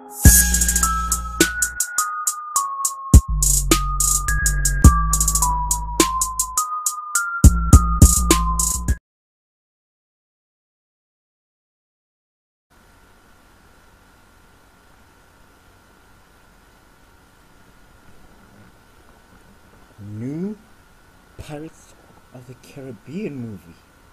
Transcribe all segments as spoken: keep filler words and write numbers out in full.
New Pirates of the Caribbean movie.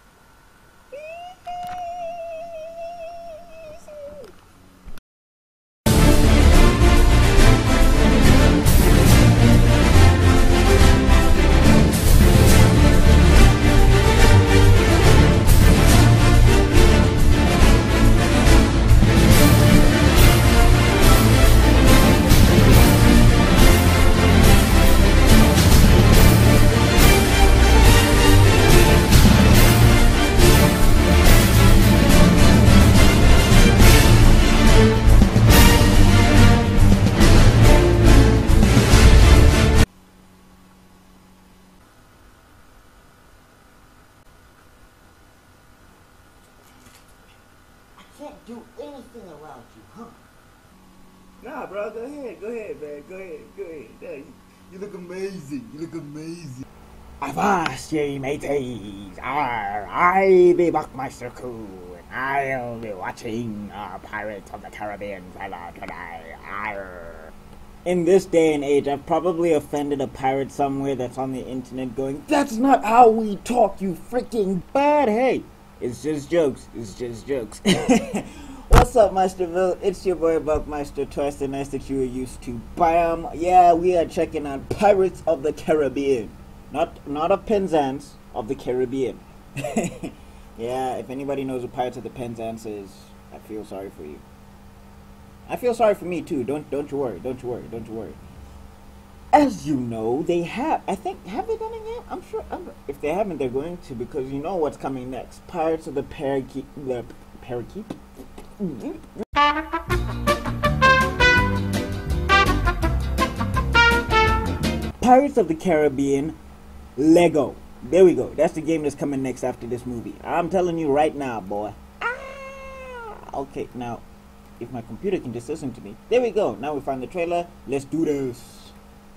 Can't do anything around you, huh? Nah, bro, go ahead, go ahead, man, go ahead, go ahead. Yeah, you, you look amazing, you look amazing. Avast ye mateys, Arr, I be Buckmaster Coo, and I'll be watching uh, Pirates of the Caribbean fella today. Arr. In this day and age, I've probably offended a pirate somewhere that's on the internet going, "That's not how we talk, you freaking bad." Hey, it's just jokes, it's just jokes. What's up, Masterville? It's your boy Buckmaster, twice the nice that you were used to. Bam! Yeah, we are checking out Pirates of the Caribbean. Not not of Penzance, of the Caribbean. Yeah, if anybody knows what Pirates of the Penzance is, I feel sorry for you. I feel sorry for me too. Don't don't you worry. Don't you worry. Don't you worry. As you know, they have. I think have they done it yet? I'm sure. I'm, if they haven't, they're going to, because you know what's coming next. Pirates of the Parakeet. The Parakeet. Pirates of the Caribbean. Lego. There we go. That's the game that's coming next after this movie. I'm telling you right now, boy. Ah! Okay, now, if my computer can just listen to me. There we go. Now we find the trailer. Let's do this.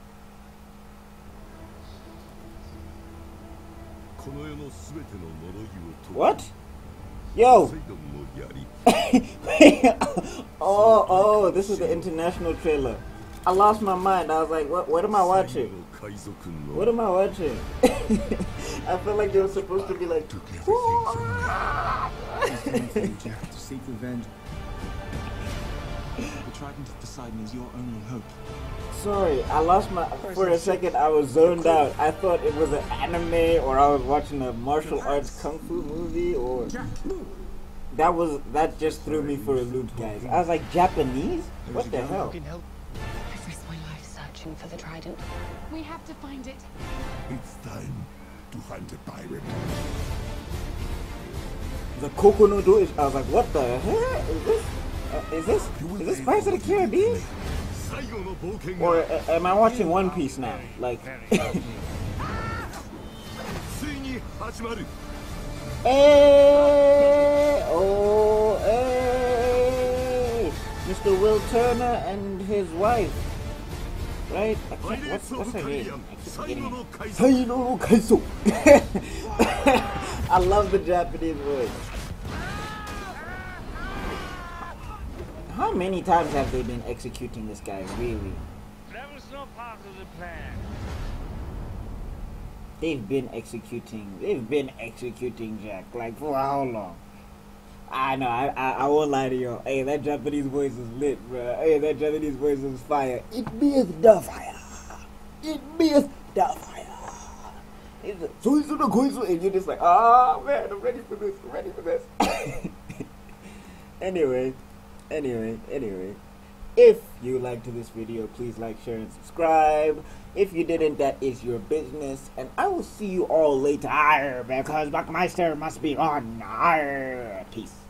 What? Yo! oh, oh, this is the international trailer. I lost my mind. I was like, what, what am I watching? What am I watching? I feel like they were supposed to be like, took everything from me. To seek revenge. The Trident of Poseidon is your only hope. Sorry, I lost my. For a second, I was zoned out. I thought it was an anime, or I was watching a martial arts kung fu movie, or that was that just threw me for a loop, guys. I was like, Japanese? What the hell? I've risked my life searching for the Trident. We have to find it. It's time to hunt a pirate. The Kokonodo is. I was like, what the hell is this? Uh, is this is this Pirates of the Caribbean? Or uh, am I watching One Piece now? Like, hey, oh, hey, Mister Will Turner and his wife, right? I can't, what's, what's her name? I keep forgetting it. I love the Japanese voice. How many times have they been executing this guy, really? That was not part of the plan. They've been executing, they've been executing Jack, like for how long? I know, I, I, I won't lie to you. Hey, that Japanese voice is lit, bro. Hey, that Japanese voice is fire. It means the fire. It means the fire. It's a, so it's the going and you're just like, ah, man, I'm ready for this, I'm ready for this. Anyway. Anyway, anyway, if you liked this video, please like, share, and subscribe. If you didn't, that is your business. And I will see you all later, because Buckmeister must be on. Peace.